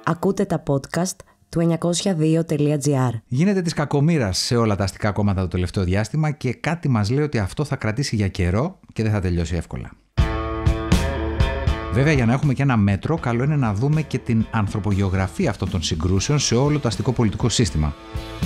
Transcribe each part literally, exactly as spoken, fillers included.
Ακούτε τα podcast του εννιακόσια δύο τελεία τζι άρ. Γίνεται της κακομοίρας σε όλα τα αστικά κόμματα το τελευταίο διάστημα και κάτι μας λέει ότι αυτό θα κρατήσει για καιρό και δεν θα τελειώσει εύκολα. Βέβαια, για να έχουμε και ένα μέτρο, καλό είναι να δούμε και την ανθρωπογεωγραφία αυτών των συγκρούσεων σε όλο το αστικό πολιτικό σύστημα.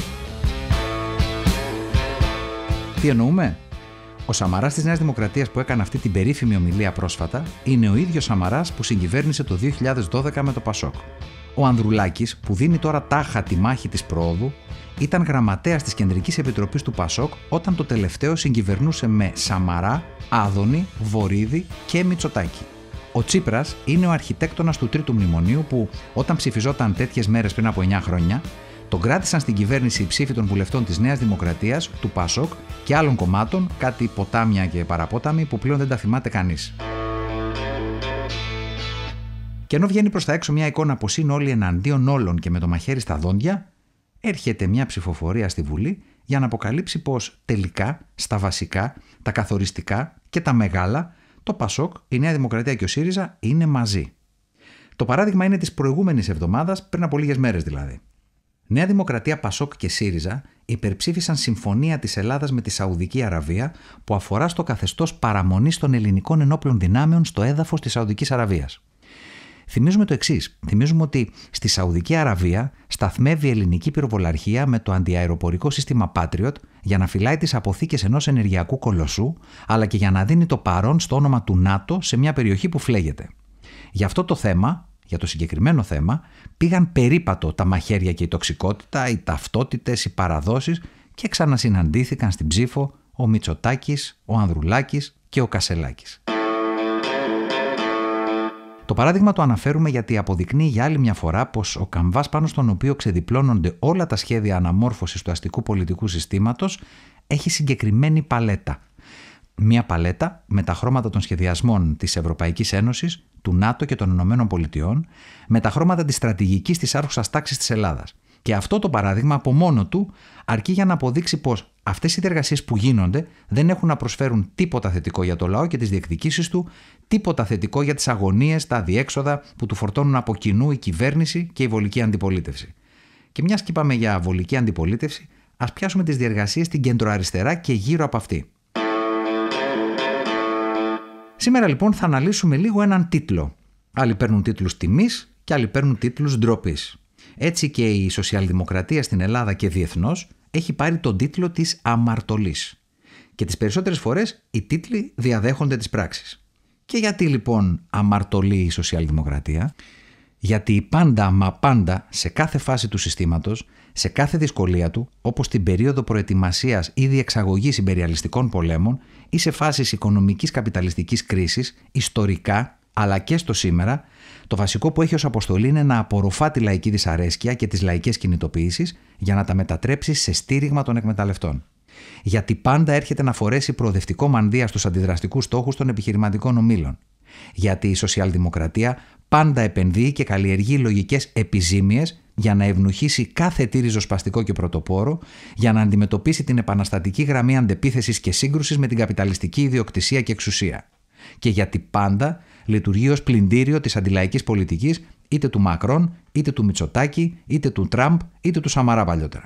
Τι εννοούμε? Ο Σαμαράς της Νέας Δημοκρατίας που έκανε αυτή την περίφημη ομιλία πρόσφατα είναι ο ίδιος Σαμαράς που συγκυβέρνησε το δύο χιλιάδες δώδεκα με το Πασόκ. Ο Ανδρουλάκης, που δίνει τώρα τάχα τη μάχη της προόδου, ήταν γραμματέας της Κεντρικής Επιτροπής του Πασόκ όταν το τελευταίο συγκυβερνούσε με Σαμαρά, Άδωνη, Βορίδη και Μητσοτάκη. Ο Τσίπρας είναι ο αρχιτέκτονας του Τρίτου Μνημονίου που, όταν ψηφιζόταν τέτοιες μέρες πριν από εννιά χρόνια, τον κράτησαν στην κυβέρνηση οι ψήφοι των βουλευτών της Νέας Δημοκρατίας, του Πασόκ και άλλων κομμάτων, κάτι ποτάμια και παραπόταμοι που πλέον δεν τα θυμάται κανείς. Και ενώ βγαίνει προς τα έξω μια εικόνα πως είναι όλοι εναντίον όλων και με το μαχαίρι στα δόντια, έρχεται μια ψηφοφορία στη Βουλή για να αποκαλύψει πως τελικά, στα βασικά, τα καθοριστικά και τα μεγάλα, το Πασόκ, η Νέα Δημοκρατία και ο ΣΥΡΙΖΑ είναι μαζί. Το παράδειγμα είναι της προηγούμενης εβδομάδας, πριν από λίγες μέρες δηλαδή. Νέα Δημοκρατία, Πασόκ και ΣΥΡΙΖΑ υπερψήφισαν συμφωνία της Ελλάδας με τη Σαουδική Αραβία που αφορά στο καθεστώς παραμονής των ελληνικών ενόπλων δυνάμεων στο έδαφος της Σαουδικής Αραβίας. Θυμίζουμε το εξής. Θυμίζουμε ότι στη Σαουδική Αραβία σταθμεύει η ελληνική πυροβολαρχία με το αντιαεροπορικό σύστημα Patriot για να φυλάει τις αποθήκες ενός ενεργειακού κολοσσού, αλλά και για να δίνει το παρόν στο όνομα του ΝΑΤΟ σε μια περιοχή που φλέγεται. Για αυτό το θέμα, για το συγκεκριμένο θέμα, πήγαν περίπατο τα μαχαίρια και η τοξικότητα, οι ταυτότητες, οι παραδόσεις και ξανασυναντήθηκαν στην ψήφο ο Μητσοτάκης, ο Ανδρουλάκης και ο Κασσελάκης. Το παράδειγμα το αναφέρουμε γιατί αποδεικνύει για άλλη μια φορά πως ο καμβάς πάνω στον οποίο ξεδιπλώνονται όλα τα σχέδια αναμόρφωσης του αστικού πολιτικού συστήματος έχει συγκεκριμένη παλέτα. Μια παλέτα με τα χρώματα των σχεδιασμών της Ευρωπαϊκής Ένωσης, του ΝΑΤΟ και των Ηνωμένων Πολιτειών, με τα χρώματα της στρατηγικής της άρχουσας τάξης της Ελλάδας. Και αυτό το παράδειγμα από μόνο του αρκεί για να αποδείξει πως αυτές οι διεργασίες που γίνονται δεν έχουν να προσφέρουν τίποτα θετικό για το λαό και τις διεκδικήσεις του, τίποτα θετικό για τις αγωνίες, τα αδιέξοδα που του φορτώνουν από κοινού η κυβέρνηση και η βολική αντιπολίτευση. Και μιας και είπαμε για βολική αντιπολίτευση, ας πιάσουμε τις διεργασίες στην κεντροαριστερά και γύρω από αυτή. Σήμερα λοιπόν θα αναλύσουμε λίγο έναν τίτλο. Άλλοι παίρνουν τίτλους τιμής και άλλοι παίρνουν τίτλους ντροπής. Έτσι και η σοσιαλδημοκρατία στην Ελλάδα και διεθνώς έχει πάρει τον τίτλο της αμαρτωλής. Και τις περισσότερες φορές οι τίτλοι διαδέχονται τις πράξεις. Και γιατί λοιπόν αμαρτωλή η σοσιαλδημοκρατία? Γιατί πάντα μα πάντα σε κάθε φάση του συστήματος, σε κάθε δυσκολία του, όπως στην περίοδο προετοιμασίας ή διεξαγωγής ιμπεριαλιστικών πολέμων ή σε φάσεις οικονομικής καπιταλιστικής κρίσης, ιστορικά αλλά και στο σήμερα, το βασικό που έχει ως αποστολή είναι να απορροφά τη λαϊκή δυσαρέσκεια και τις λαϊκές κινητοποιήσεις για να τα μετατρέψει σε στήριγμα των εκμεταλλευτών. Γιατί πάντα έρχεται να φορέσει προοδευτικό μανδύα στους αντιδραστικούς στόχους των επιχειρηματικών ομίλων. Γιατί η σοσιαλδημοκρατία πάντα επενδύει και καλλιεργεί λογικές επιζήμιες για να ευνουχίσει κάθε τι ριζοσπαστικό και πρωτοπόρο, για να αντιμετωπίσει την επαναστατική γραμμή αντεπίθεσης και σύγκρουσης με την καπιταλιστική ιδιοκτησία και εξουσία. Και γιατί πάντα λειτουργεί ως πλυντήριο της αντιλαϊκής πολιτικής είτε του Μακρόν, είτε του Μητσοτάκη, είτε του Τραμπ, είτε του Σαμαρά παλιότερα.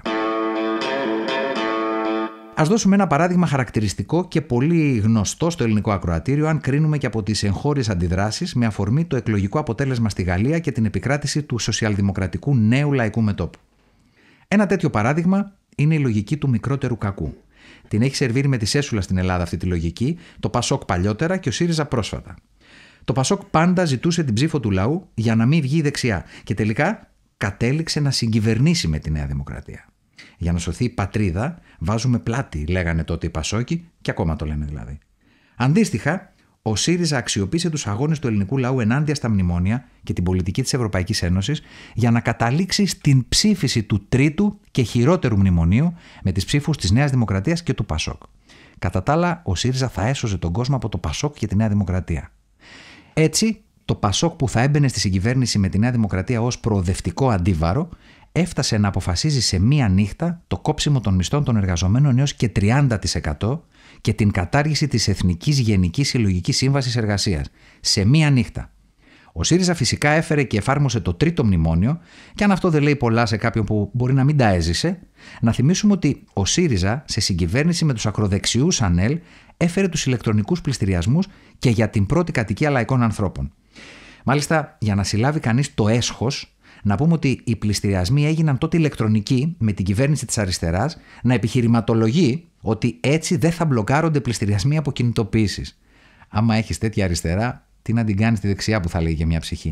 Ας δώσουμε ένα παράδειγμα χαρακτηριστικό και πολύ γνωστό στο ελληνικό ακροατήριο, αν κρίνουμε και από τις εγχώριες αντιδράσεις με αφορμή το εκλογικό αποτέλεσμα στη Γαλλία και την επικράτηση του σοσιαλδημοκρατικού νέου λαϊκού μετώπου. Ένα τέτοιο παράδειγμα είναι η λογική του μικρότερου κακού. Την έχει σερβίρει με τη σέσουλα στην Ελλάδα αυτή τη λογική, το Πασόκ παλιότερα και ο ΣΥΡΙΖΑ πρόσφατα. Το Πασόκ πάντα ζητούσε την ψήφο του λαού για να μην βγει η δεξιά και τελικά κατέληξε να συγκυβερνήσει με τη Νέα Δημοκρατία. Για να σωθεί η πατρίδα, βάζουμε πλάτη, λέγανε τότε οι Πασόκοι και ακόμα το λένε δηλαδή. Αντίστοιχα, ο ΣΥΡΙΖΑ αξιοποίησε τους αγώνες του ελληνικού λαού ενάντια στα μνημόνια και την πολιτική της Ευρωπαϊκής Ένωσης για να καταλήξει στην ψήφιση του τρίτου και χειρότερου μνημονίου με τις ψήφους της Νέας Δημοκρατίας και του Πασόκ. Κατά τα άλλα, ο ΣΥΡΙΖΑ θα έσωζε τον κόσμο από το Πασόκ και τη Νέα Δημοκρατία. Έτσι, το Πασόκ που θα έμπαινε στη συγκυβέρνηση με τη Νέα Δημοκρατία ως προοδευτικό αντίβαρο, έφτασε να αποφασίζει σε μία νύχτα το κόψιμο των μισθών των εργαζομένων έως και τριάντα τοις εκατό και την κατάργηση της Εθνικής Γενικής Συλλογικής Σύμβασης Εργασίας. Σε μία νύχτα. Ο ΣΥΡΙΖΑ φυσικά έφερε και εφάρμοσε το τρίτο μνημόνιο, και αν αυτό δεν λέει πολλά σε κάποιον που μπορεί να μην τα έζησε, να θυμίσουμε ότι ο ΣΥΡΙΖΑ σε συγκυβέρνηση με τους ακροδεξιούς ΑΝΕΛ έφερε τους ηλεκτρονικούς πληστηριασμούς και για την πρώτη κατοικία λαϊκών ανθρώπων. Μάλιστα, για να συλλάβει κανείς το έσχος, να πούμε ότι οι πληστηριασμοί έγιναν τότε ηλεκτρονικοί με την κυβέρνηση της αριστεράς να επιχειρηματολογεί ότι έτσι δεν θα μπλοκάρονται πληστηριασμοί από κινητοποιήσεις. Άμα έχεις τέτοια αριστερά, τι να την κάνεις τη δεξιά που θα λέει για μια ψυχή.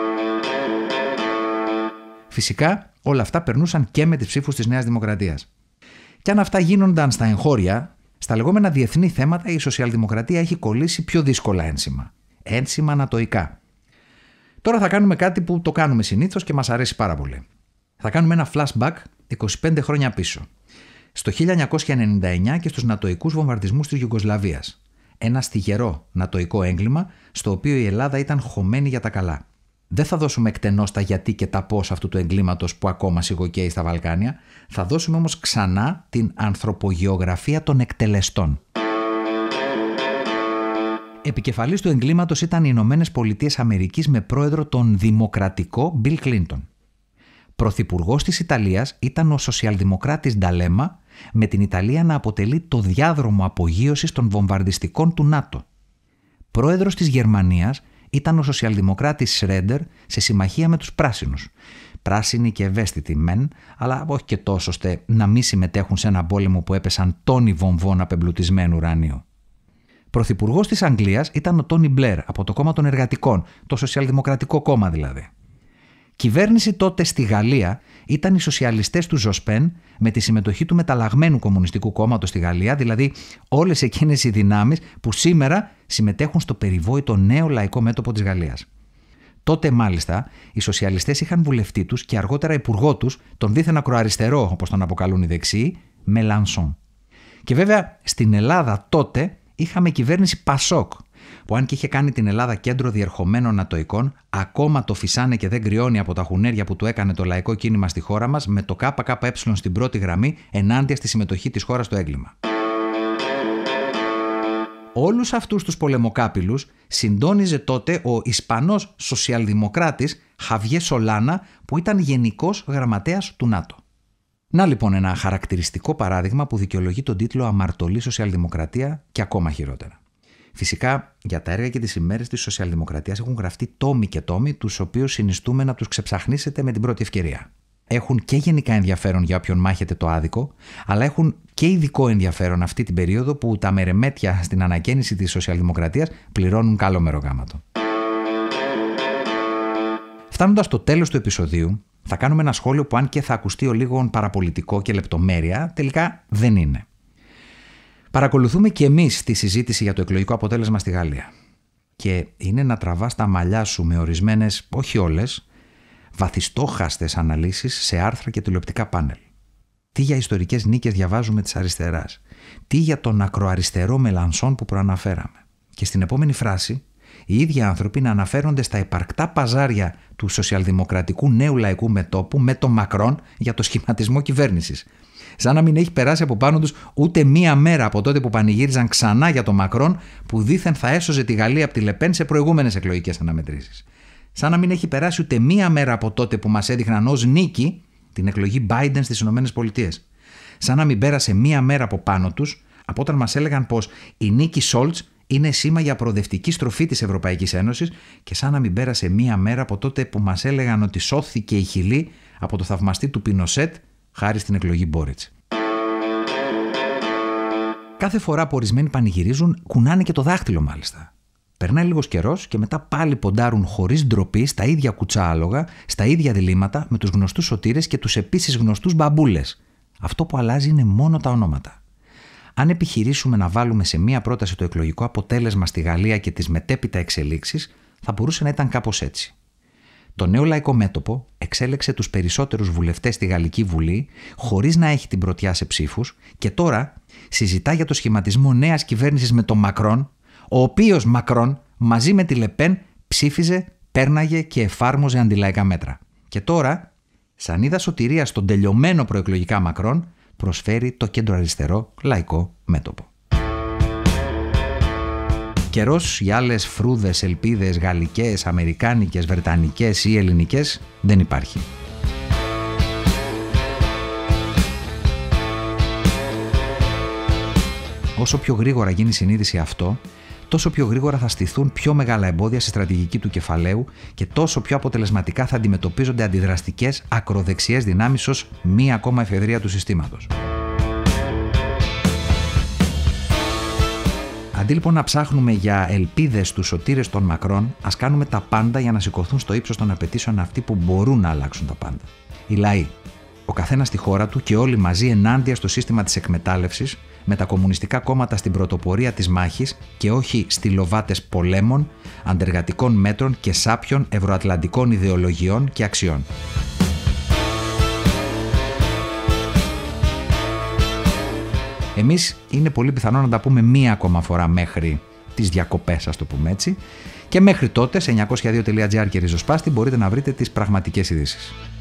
Φυσικά, όλα αυτά περνούσαν και με τις ψήφους της Νέας Δημοκρατίας. Και αν αυτά γίνονταν στα εγχώρια, στα λεγόμενα διεθνή θέματα η σοσιαλδημοκρατία έχει κολλήσει πιο δύσκολα ένσημα. Ένσημα ανατοϊκά. Τώρα θα κάνουμε κάτι που το κάνουμε συνήθως και μας αρέσει πάρα πολύ. Θα κάνουμε ένα flashback είκοσι πέντε χρόνια πίσω. Στο χίλια εννιακόσια ενενήντα εννιά και στους νατοϊκούς βομβαρδισμούς της Ιουγκοσλαβίας. Ένα στιγερό νατοϊκό έγκλημα στο οποίο η Ελλάδα ήταν χωμένη για τα καλά. Δεν θα δώσουμε εκτενώς τα γιατί και τα πώς αυτού του εγκλήματος που ακόμα σιγοκαίει στα Βαλκάνια, θα δώσουμε όμως ξανά την ανθρωπογεωγραφία των εκτελεστών. Επικεφαλής του εγκλήματος ήταν οι Ηνωμένες Πολιτείες Αμερικής με πρόεδρο τον δημοκρατικό Μπιλ Κλίντον. Πρωθυπουργός της Ιταλίας ήταν ο σοσιαλδημοκράτης Νταλέμα, με την Ιταλία να αποτελεί το διάδρομο απογείωσης των βομβαρδιστικών του ΝΑΤΟ. Πρόεδρος της Γερμανίας ήταν ο σοσιαλδημοκράτης Σρέντερ σε συμμαχία με τους πράσινους. Πράσινοι και ευαίσθητοι μεν, αλλά όχι και τόσο ώστε να μην συμμετέχουν σε ένα πόλεμο που έπεσαν τόνοι βομβών απεμπλουτισμένου ουρανίου. Πρωθυπουργός της Αγγλίας ήταν ο Τόνι Μπλερ από το κόμμα των Εργατικών, το Σοσιαλδημοκρατικό Κόμμα δηλαδή. Κυβέρνηση τότε στη Γαλλία ήταν οι σοσιαλιστές του Ζοσπέν με τη συμμετοχή του μεταλλαγμένου Κομμουνιστικού Κόμματος στη Γαλλία, δηλαδή όλες εκείνες οι δυνάμεις που σήμερα συμμετέχουν στο περιβόητο νέο λαϊκό μέτωπο της Γαλλίας. Τότε μάλιστα οι σοσιαλιστές είχαν βουλευτή τους και αργότερα υπουργό τους, τον δίθεν ακροαριστερό όπως τον αποκαλούν οι δεξιοί, Μελανσόν. Και βέβαια στην Ελλάδα τότε είχαμε κυβέρνηση Πασόκ, που αν και είχε κάνει την Ελλάδα κέντρο διερχομένων νατοϊκών, ακόμα το φυσάνε και δεν κρυώνει από τα χουνέρια που του έκανε το λαϊκό κίνημα στη χώρα μας, με το ΚΚΕ στην πρώτη γραμμή ενάντια στη συμμετοχή της χώρας στο έγκλημα. Όλους αυτούς τους πολεμοκάπηλους συντόνιζε τότε ο Ισπανός σοσιαλδημοκράτης Χαβιέ Σολάνα, που ήταν γενικός γραμματέας του ΝΑΤΟ. Να λοιπόν ένα χαρακτηριστικό παράδειγμα που δικαιολογεί τον τίτλο «Αμαρτωλή Σοσιαλδημοκρατία» και ακόμα χειρότερα. Φυσικά, για τα έργα και τις ημέρες της σοσιαλδημοκρατίας έχουν γραφτεί τόμοι και τόμοι, τους οποίους συνιστούμε να τους ξεψαχνίσετε με την πρώτη ευκαιρία. Έχουν και γενικά ενδιαφέρον για όποιον μάχεται το άδικο, αλλά έχουν και ειδικό ενδιαφέρον αυτή την περίοδο που τα μερεμέτια στην ανακαίνιση της σοσιαλδημοκρατίας πληρώνουν καλό μερογάματο. Φτάνοντας στο τέλος του επεισοδίου, θα κάνουμε ένα σχόλιο που, αν και θα ακουστεί ο λίγο παραπολιτικό και λεπτομέρεια, τελικά δεν είναι. Παρακολουθούμε και εμείς τη συζήτηση για το εκλογικό αποτέλεσμα στη Γαλλία. Και είναι να τραβάς τα μαλλιά σου με ορισμένες, όχι όλες, βαθιστόχαστες αναλύσεις σε άρθρα και τηλεοπτικά πάνελ. Τι για ιστορικές νίκες διαβάζουμε της αριστεράς. Τι για τον ακροαριστερό Μελανσόν που προαναφέραμε. Και στην επόμενη φράση, οι ίδιοι άνθρωποι να αναφέρονται στα υπαρκτά παζάρια του σοσιαλδημοκρατικού νέου λαϊκού μετώπου με τον Μακρόν για το σχηματισμό κυβέρνησης. Σαν να μην έχει περάσει από πάνω τους ούτε μία μέρα από τότε που πανηγύριζαν ξανά για τον Μακρόν, που δήθεν θα έσωζε τη Γαλλία από τη Λεπέν σε προηγούμενες εκλογικές αναμετρήσεις. Σαν να μην έχει περάσει ούτε μία μέρα από τότε που μας έδειχναν ως νίκη την εκλογή Biden στις ΗΠΑ. Σαν να μην πέρασε μία μέρα από πάνω τους από όταν μας έλεγαν πως η νίκη Σόλτς είναι σήμα για προοδευτική στροφή της Ευρωπαϊκής Ένωσης, και σαν να μην πέρασε μία μέρα από τότε που μας έλεγαν ότι σώθηκε η Χιλή από το θαυμαστή του Πινοσέτ χάρη στην εκλογή Μπόριτς. Κάθε φορά που ορισμένοι πανηγυρίζουν, κουνάνε και το δάχτυλο μάλιστα. Περνάει λίγος καιρός και μετά πάλι ποντάρουν χωρίς ντροπή στα ίδια κουτσά άλογα, στα ίδια διλήμματα με τους γνωστούς σωτήρες και τους επίσης γνωστούς μπαμπούλες. Αυτό που αλλάζει είναι μόνο τα ονόματα. Αν επιχειρήσουμε να βάλουμε σε μία πρόταση το εκλογικό αποτέλεσμα στη Γαλλία και τις μετέπειτα εξελίξεις, θα μπορούσε να ήταν κάπως έτσι. Το νέο λαϊκό μέτωπο εξέλεξε τους περισσότερους βουλευτές στη Γαλλική Βουλή χωρίς να έχει την πρωτιά σε ψήφους, και τώρα συζητά για το σχηματισμό νέας κυβέρνησης με τον Μακρόν, ο οποίος Μακρόν μαζί με τη Λεπέν ψήφιζε, πέρναγε και εφάρμοζε αντιλαϊκά μέτρα. Και τώρα, σαν είδα σωτηρία στον τελειωμένο προεκλογικά Μακρόν, προσφέρει το κέντρο αριστερό λαϊκό μέτωπο. Καιρός για άλλες φρούδες, ελπίδες γαλλικές, αμερικάνικες, βρετανικές ή ελληνικές δεν υπάρχει. Όσο πιο γρήγορα γίνει η συνείδηση αυτό, τόσο πιο γρήγορα θα στηθούν πιο μεγάλα εμπόδια στη στρατηγική του κεφαλαίου και τόσο πιο αποτελεσματικά θα αντιμετωπίζονται αντιδραστικές ακροδεξιές δυνάμεις ως μία ακόμα εφεδρεία του συστήματος. Αντί λοιπόν να ψάχνουμε για ελπίδες στους σωτήρες των μακρών, ας κάνουμε τα πάντα για να σηκωθούν στο ύψος των απαιτήσεων αυτοί που μπορούν να αλλάξουν τα πάντα. Οι λαοί, ο καθένας στη χώρα του και όλοι μαζί ενάντια στο σύστημα της εκμετάλλευσης, με τα κομμουνιστικά κόμματα στην πρωτοπορία της μάχης και όχι στυλοβάτες πολέμων, αντεργατικών μέτρων και σάπιων ευρωατλαντικών ιδεολογιών και αξιών. Εμείς είναι πολύ πιθανό να τα πούμε μία ακόμα φορά μέχρι τις διακοπές, ας το πούμε έτσι, και μέχρι τότε σε εννιακόσια δύο τελεία τζι άρ και ριζοσπάστη μπορείτε να βρείτε τις πραγματικές ειδήσεις.